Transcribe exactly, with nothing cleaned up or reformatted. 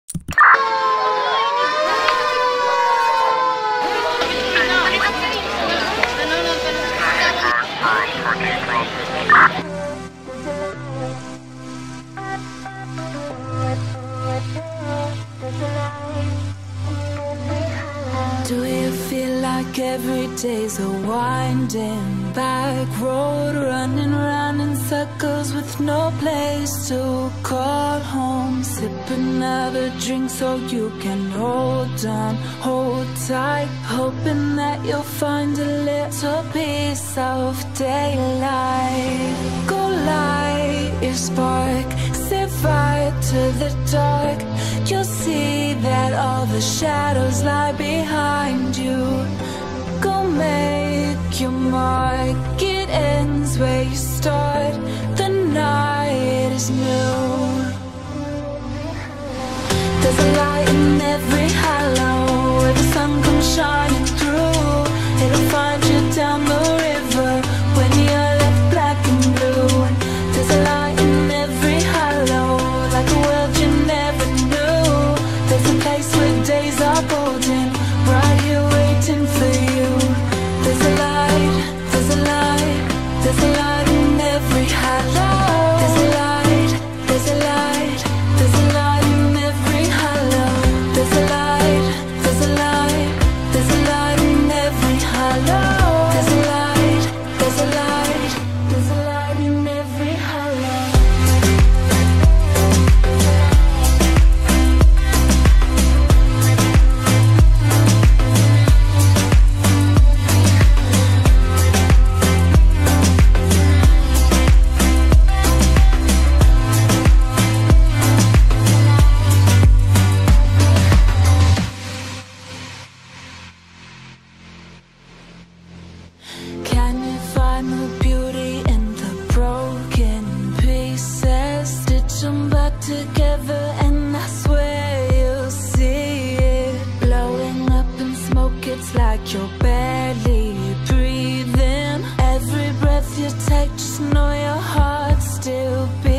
Do you feel like every day's a winding back road, running round in circles with no place to call home? Sip another drink so you can hold on, hold tight, hoping that you'll find a little piece of daylight. Go light your spark, set fire to the dark. You'll see that all the shadows lie behind you. Go make your mark, it ends where you start. The night is new. There's a light in every hollow where the sun comes shining through. It'll find you down the river when you're left black and blue. There's a light in every hollow, like a world you never knew. There's a place where days are golden, right here waiting for you. There's a light, there's a light, there's a light in every hollow. There's a light, there's a light, there's a light in every hollow. There's a light, there's a light, there's a light in every hollow. There's a light, there's a light, there's a light in every hollow. Can you find the beauty in the broken pieces? Stitch them back together and I swear you'll see it. Blowing up in smoke, it's like you're barely breathing. Every breath you take, just know your heart's still beating.